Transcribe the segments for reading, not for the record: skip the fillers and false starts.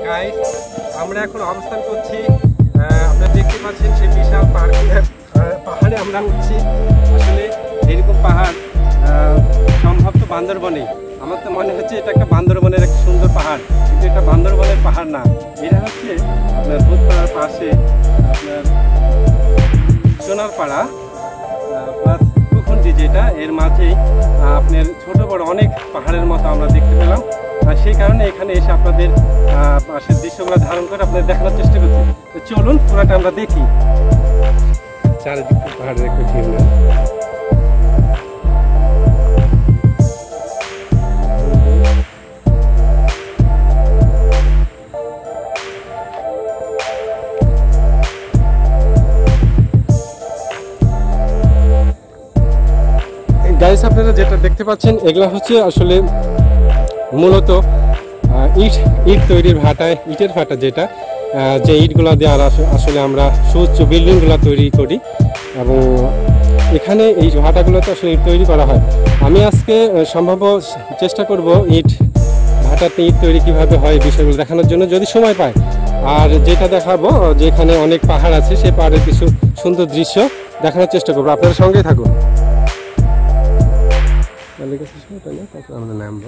Guys আমরা এখন অবস্থান করছি আপনারা দেখতে পাচ্ছেন সেই বিশাল পাহাড়ে আমরা উঠছি। আসলে এরকম পাহাড় সম্ভব তো বান্দরবনে। আমার তো মনে হচ্ছে এটা একটা বান্দরবনের একটা সুন্দর পাহাড়, কিন্তু এটা বান্দরবনের পাহাড় না। এটা হচ্ছে আপনার ভূতপাড়ার পাশে আপনার সোনারপাড়া প্লাস ভূখণ্ডী, যেটা এর মাঝেই আপনার ছোট বড় অনেক পাহাড়ের মতো আমরা দেখতে পেলাম। আর সেই কারণে এখানে এসে আপনাদের পাশের দৃশ্যগুলো ধারণ করে আপনাদের দেখানোর চেষ্টা করছি। তো চলুন পুরাটা আমরা দেখি। চারিদিকে পাহাড় দেখতে গাইস, আপনারা যেটা দেখতে পাচ্ছেন এগুলা হচ্ছে আসলে মূলত ইট তৈরির ভাটায়, ইটের ভাটা, যেটা যে ইটগুলো দিয়ে আসলে আমরা সুউচ্চ বিল্ডিংগুলো তৈরি করি, এবং এখানে এই ভাটাগুলোতে আসলে ইট তৈরি করা হয়। আমি আজকে সম্ভব চেষ্টা করব ইট ভাটাতে ইট তৈরি কীভাবে হয় বিষয়গুলো দেখানোর জন্য, যদি সময় পায়। আর যেটা দেখাবো, যেখানে অনেক পাহাড় আছে, সেই পাহাড়ের কিছু সুন্দর দৃশ্য দেখানোর চেষ্টা করবো। আপনারা সঙ্গেই থাকুন। আমরা নামবো।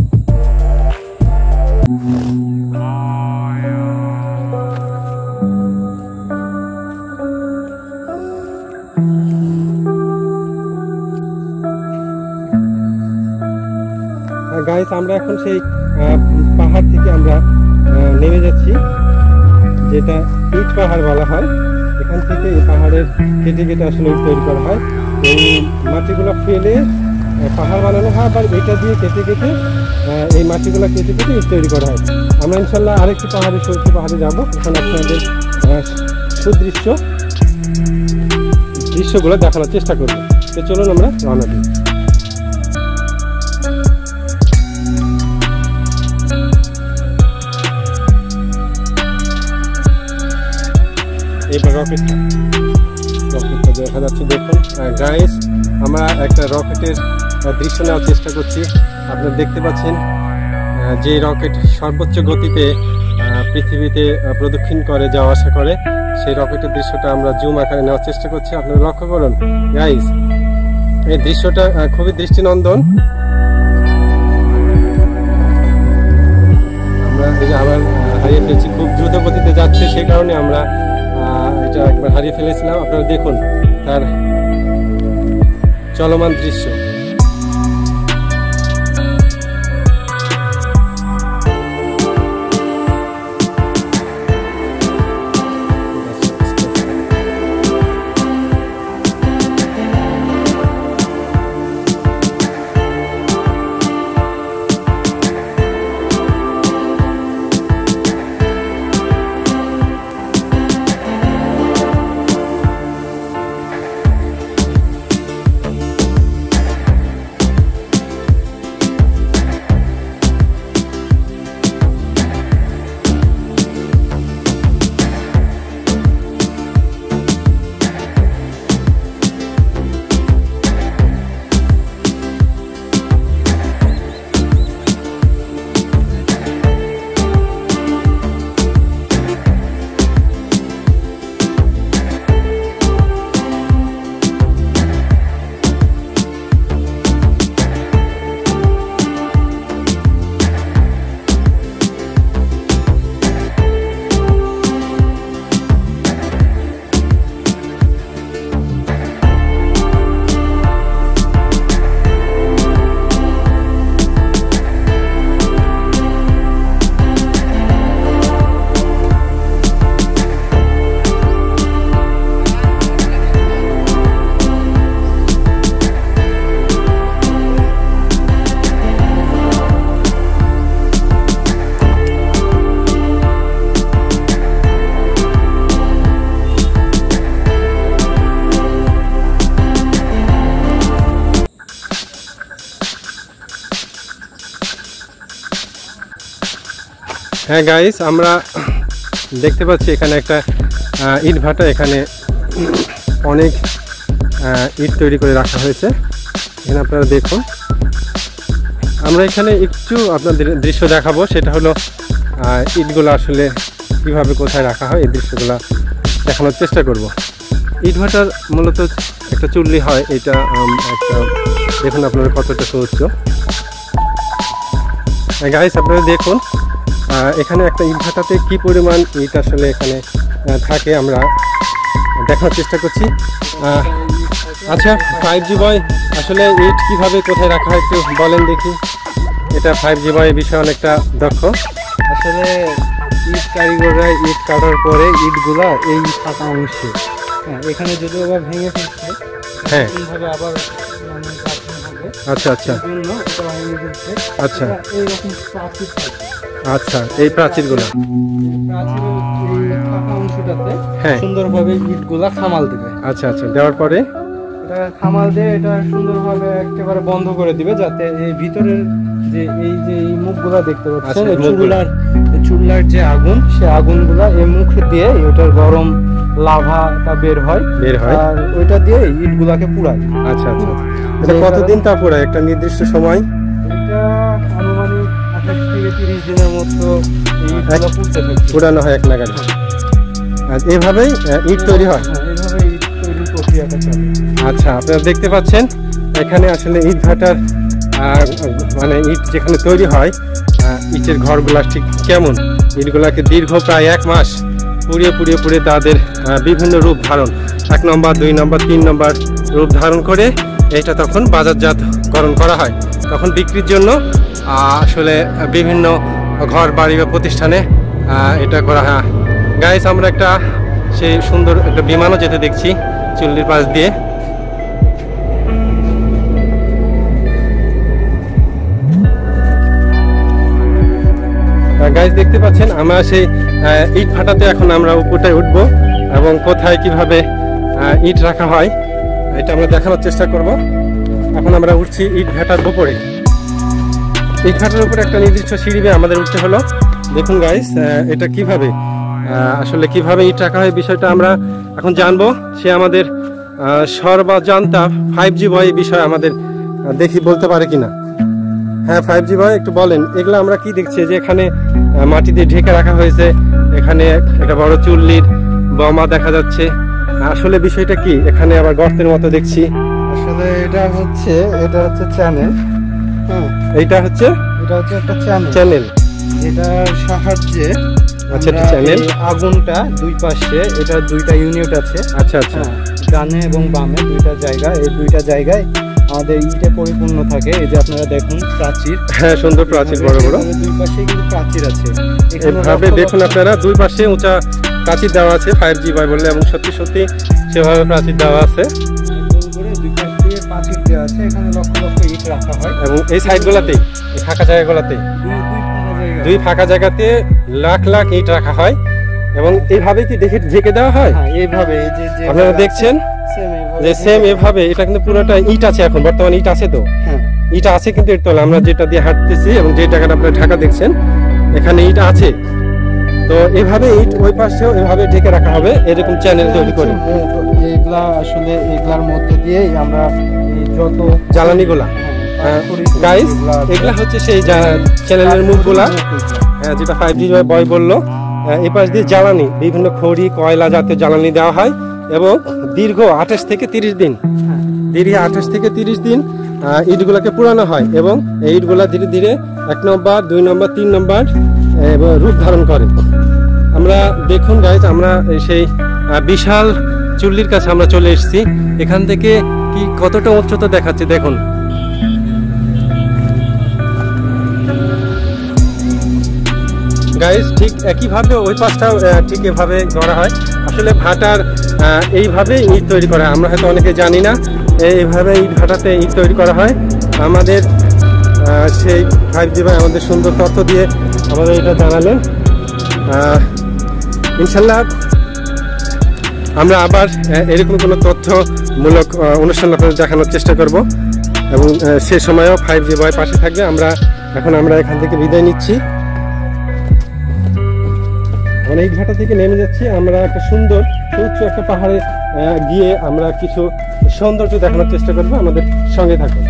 গাইস, আমরা এখন সেই পাহাড় থেকে আমরা নেমে যাচ্ছি, যেটা ইট পাহাড় বলা হয়। এখান থেকে এই পাহাড়ের কেটে কেটে আসলে ইট তৈরি করা হয়। এই মাটিগুলো ফেলে পাহাড় বানানো হয়, আবার এটা দিয়ে কেটে কেটে এই মাটিগুলো কেটে কেটে ইট তৈরি করা হয়। আমরা ইনশাল্লাহ আরেকটি পাহাড়ে, সরষে পাহাড়ে যাবো, ওখানে আপনাদের দৃশ্যগুলো দেখানোর চেষ্টা করবো। তো চলুন আমরা রওনা দিই। এবার রকেটটা দেখা যাচ্ছে, দেখুন গাইস, আমরা একটা রকেটের দৃশ্য নেওয়ার চেষ্টা করছি। আপনারা দেখতে পাচ্ছেন যে রকেট সর্বোচ্চ গতিতে পৃথিবীতে প্রদক্ষিণ করে, যাওয়া আসা করে, সেই রকেটের দৃশ্যটা আমরা জুম আকারে নেওয়ার চেষ্টা করছি। আপনারা লক্ষ্য করুন গাইস, এই দৃশ্যটা খুবই দৃষ্টিনন্দন। আমরা আবার হারিয়ে ফেলছি, খুব দ্রুত গতিতে যাচ্ছে, সেই কারণে আমরা এটা একবার হারিয়ে ফেলেছিলাম। আপনারা দেখুন তার চলমান দৃশ্য। হ্যাঁ গাইস, আমরা দেখতে পাচ্ছি এখানে একটা ইট ভাটা, এখানে অনেক ইট তৈরি করে রাখা হয়েছে। এখানে আপনারা দেখুন, আমরা এখানে একটু আপনাদের দৃশ্য দেখাবো, সেটা হলো ইটগুলো আসলে কীভাবে কোথায় রাখা হয় এই দৃশ্যগুলো দেখানোর চেষ্টা করব। ইট ভাটার মূলত একটা চুল্লি হয়, এটা একটা দেখুন আপনারা কতটা সুউচ্চ। গাইস আপনারা দেখুন এখানে একটা ইট ভাটাতে কী পরিমাণ ইট আসলে এখানে থাকে আমরা দেখানোর চেষ্টা করছি। আচ্ছা 5G বয় আসলে ইট কীভাবে কোথায় রাখা হয় একটু বলেন দেখি। এটা 5G বয় বিষয়ে অনেকটা দক্ষ। আসলে ইট কারিগররা ইট কাটার পরে ইটগুলা এই ফাঁকা অংশে, হ্যাঁ এখানে যদি আবার ভেঙে ফেলছে, হ্যাঁ এইভাবে আবার মানে কাটতে হবে। আচ্ছা আচ্ছা জন্য এটা ভেঙে ফেলছে। আচ্ছা এইরকম প্রাচীর থাকে। আচ্ছা এই প্রাচীরগুলো প্রাচীরের এই ফাঁকা অংশটাতে হ্যাঁ সুন্দরভাবে ইটগুলা খামাল দিবে। আচ্ছা আচ্ছা দেওয়ার পরে এটা খামাল দিয়ে এটা সুন্দরভাবে একেবারে বন্ধ করে দিবে, যাতে এই ভিতরের যে এই মুখগুলা দেখতে পাচ্ছেন, আচ্ছা, চুলার যে আগুন, সে আগুনগুলা এই মুখ দিয়ে ওটার গরম লাভাটা বের হয় আর ওইটা দিয়ে ইটগুলাকে পুড়ায়। আচ্ছা আচ্ছা এটা কতদিন তা পুরায় একটা নির্দিষ্ট সময়? এটা আনুমানিক 28 থেকে 30 দিনের মতো ইটগুলা পুড়তে থাকে, পুরানো হয় এক নাগাড়ে। আর এভাবেই ইট তৈরি হয়। এইভাবে ইট তৈরির প্রক্রিয়াটা চলে। আচ্ছা আপনারা দেখতে পাচ্ছেন এখানে আসলে ইট ভাটার মানে ইট যেখানে তৈরি হয় ইটের ঘরগুলা ঠিক কেমন, ইটগুলাকে দীর্ঘ প্রায় 1 মাস পুড়িয়ে তাদের বিভিন্ন রূপ ধারণ 1 নম্বর 2 নম্বর 3 নম্বর রূপ ধারণ করে এটা তখন বাজারজাতকরণ করা হয়, তখন বিক্রির জন্য আসলে বিভিন্ন ঘর বাড়ি বা প্রতিষ্ঠানে এটা করা হয়। গাইস আমরা একটা সেই সুন্দর একটা বিমানও যেতে দেখছি চুল্লির পাশ দিয়ে। গাইস দেখতে পাচ্ছেন আমরা সেই ইট ভাটাতে এখন আমরা উপরটায় উঠবো এবং কোথায় কিভাবে ইট রাখা হয় এটা আমরা দেখানোর চেষ্টা করব। এখন আমরা উঠছি ইট ভাটার উপরে। ইট ভাটার উপরে একটা নির্দিষ্ট সিঁড়ি বেয়ে আমাদের উঠতে হলো। দেখুন গাইস এটা কিভাবে আসলে কিভাবে ইট রাখা হয় বিষয়টা আমরা এখন জানবো। সে আমাদের সর্বজান্তা 5G বয় বিষয়ে আমাদের দেখি বলতে পারে কিনা। হ্যাঁ 5G বয় একটু বলেন এগুলো আমরা কি দেখছি যে এখানে মাটি দিয়ে ঢেকে রাখা হয়েছে, এখানে একটা বড় চুল্লির বোমা দেখা যাচ্ছে, আসলে বিষয়টা কি? এখানে আবার গর্তের মতো দেখছি। আসলে এটা হচ্ছে চ্যানেল। হ্যাঁ এটা হচ্ছে একটা চ্যানেল যেটার সাহায্যে আচ্ছা এটা চ্যানেল আগুনটা দুই পাশে, এটা 2টা ইউনিট আছে। আচ্ছা আচ্ছা ডানে এবং বামে 2টা জায়গা, এই 2টা জায়গায় আমাদের ইটে পরিপূর্ণ থাকে। এই যে আপনারা দেখুন প্রাচীর, হ্যাঁ সুন্দর প্রাচীর বড় বড় দুই পাশে কিন্তু প্রাচীর আছে। এভাবে দেখুন আপনারা দুই পাশে উঁচা প্রাচীর দেওয়া আছে 5G বয় বললে, এবং সত্যি সেভাবে প্রাচীর দেওয়া আছে দুই পাশ দিয়ে প্রাচীর দেওয়া আছে। এখানে লক্ষ লক্ষ ইট রাখা হয় এবং এই সাইডগুলোতে এই ফাঁকা জায়গাগুলোতে দুই ফাঁকা জায়গাতে লাখ লাখ ইট রাখা হয় এবং এইভাবে কি ঢেকে দেওয়া হয়। এইভাবে আপনারা দেখছেন যে সেম এভাবে এটা কিন্তু পুরোটা ইট আছে, এখন বর্তমানে ইট আছে তো, ইট আছে কিন্তু এর তলে আমরা যেটা দিয়ে হাঁটতেছি এবং যে জায়গাটা আপনারা ঢাকা দেখছেন এখানে ইট আছে। তো এভাবে ইট ওই পাশেও এভাবে ঢেকে রাখা হবে এরকম চ্যানেল তৈরি করে। এগুলা আসলে এগুলার মধ্যে দিয়ে আমরা যত জ্বালানিগুলা গাইস এগুলা হচ্ছে সেই চ্যানেলের মুখগুলা যেটা 5G বয় বললো। এই পাশ দিয়ে জ্বালানি বিভিন্ন খড়ি কয়লা জাতীয় জ্বালানি দেওয়া হয় এবং দীর্ঘ 28 থেকে 30 দিন ইটগুলাকে পুরানো হয় এবং এই ইটগুলা ধীরে ধীরে 1 নম্বর 2 নম্বর 3 নম্বর রূপ ধারণ করে। আমরা দেখুন গাইস আমরা সেই বিশাল চুল্লির কাছে আমরা চলে এসেছি। এখান থেকে কি কতটা উচ্চতা দেখাচ্ছে দেখুন। গাইস ঠিক একইভাবে ওই পাশটাও ঠিক এভাবে করা হয়। আসলে ভাটার এইভাবে ইট তৈরি করা হয়, আমরা হয়তো অনেকে জানি না এইভাবে ইট ভাটাতে ইট তৈরি করা হয়। আমাদের সেই 5G ভাই আমাদের সুন্দর তথ্য দিয়ে আমাদের এটা জানালেন। ইনশাল্লাহ আমরা আবার এরকম কোনো তথ্যমূলক অনুষ্ঠান আপনাদের দেখানোর চেষ্টা করব এবং সে সময়ও 5G বয় পাশে থাকবে। আমরা এখান থেকে বিদায় নিচ্ছি। আমরা ইট ভাটা থেকে নেমে যাচ্ছি, আমরা একটা সুন্দর সুউচ্চ একটা পাহাড়ে গিয়ে আমরা কিছু সৌন্দর্য দেখানোর চেষ্টা করবো। আমাদের সঙ্গে থাকুন।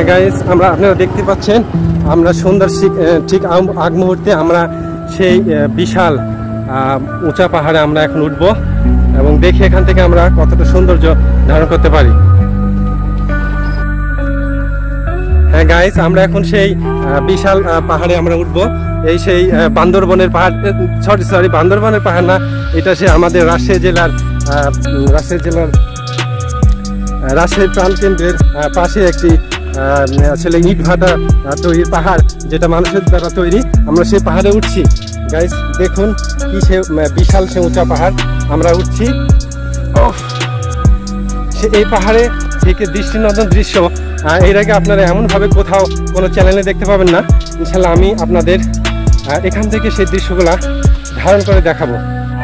হ্যাঁ গাইস, আপনারা দেখতে পাচ্ছেন আমরা সন্ধ্যার ঠিক আগ মুহূর্তে আমরা সেই বিশাল উঁচা পাহাড়ে আমরা এখন উঠবো এবং দেখি এখান থেকে আমরা কতটা সৌন্দর্য ধারণ করতে পারি। হ্যাঁ গাইস, আমরা এখন সেই বিশাল পাহাড়ে আমরা উঠবো। এই সেই বান্দরবনের পাহাড়, সরি বান্দরবনের পাহাড় না, এটা সে আমাদের রাজশাহী জেলার রাজশাহী প্রাণকেন্দ্রের পাশে একটি আসলে ইট ভাটা তৈরির পাহাড়, যেটা মানুষের দ্বারা তৈরি। আমরা সেই পাহাড়ে উঠছি গাইস, দেখুন কি সে বিশাল সে উঁচা পাহাড় আমরা উঠছি। সে এই পাহাড়ে থেকে দৃষ্টিনন্দন দৃশ্য এর আগে আপনারা এমনভাবে কোথাও কোনো চ্যানেলে দেখতে পাবেন না। ইনশাল্লাহ আমি আপনাদের এখান থেকে সেই দৃশ্যগুলা ধারণ করে দেখাবো।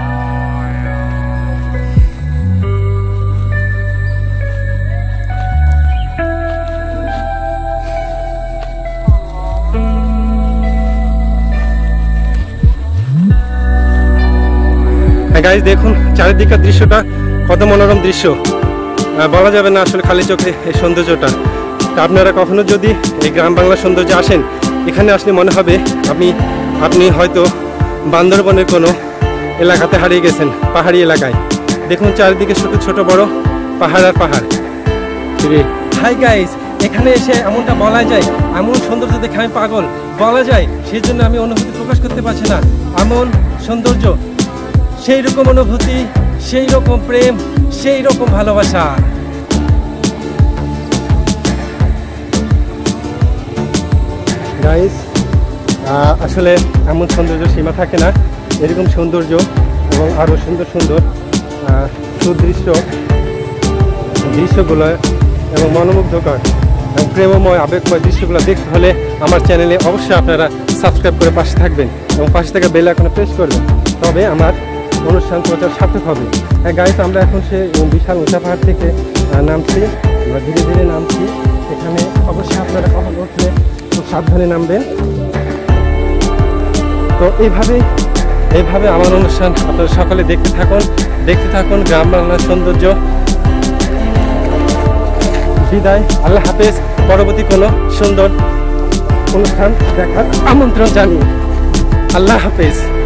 গাইস দেখুন চারিদিকের দৃশ্যটা কত মনোরম দৃশ্য, বলা যাবে না আসলে খালি চোখে এই সৌন্দর্যটা। তা আপনারা কখনো যদি এই গ্রাম বাংলার সৌন্দর্য আসেন, এখানে আসলে মনে হবে আপনি হয়তো বান্দরবনের কোনো এলাকাতে হারিয়ে গেছেন, পাহাড়ি এলাকায়। দেখুন চারিদিকে ছোট ছোট বড় পাহাড় আর পাহাড়। হাই গাইস, এখানে এসে এমনটা বলা যায়, এমন সৌন্দর্য দেখে আমি পাগল বলা যায়, সেই জন্য আমি অনুভূতি প্রকাশ করতে পারছি না। এমন সৌন্দর্য, সেই রকম অনুভূতি, সেই রকম প্রেম, সেই রকম ভালোবাসা। গাইস আসলে এমন সৌন্দর্য সীমা থাকে না, এরকম সৌন্দর্য এবং আরও সুন্দর সুন্দর সুদৃশ্য দৃশ্যগুলো এবং মনোমুগ্ধকর প্রেমময় আবেগময় দৃশ্যগুলো দেখতে হলে আমার চ্যানেলে অবশ্যই আপনারা সাবস্ক্রাইব করে পাশে থাকবেন এবং পাশে থেকে বেল আইকনে প্রেস করবেন, তবে আমার অনুষ্ঠান প্রচার সার্থক হবে। হ্যাঁ গাইস, আমরা এখন সে বিশাল উঁচা পাহাড় থেকে নামছি, আমরা ধীরে ধীরে নামছি। এখানে অবশ্যই আপনারা কখন উঠলে খুব সাবধানে নামবেন। তো এইভাবে আমার অনুষ্ঠান আপনারা সকলে দেখতে থাকুন গ্রাম বাংলার সৌন্দর্য। বিদায়, আল্লাহ হাফেজ। পরবর্তী কোনো সুন্দর অনুষ্ঠান দেখার আমন্ত্রণ জানিয়ে আল্লাহ হাফেজ।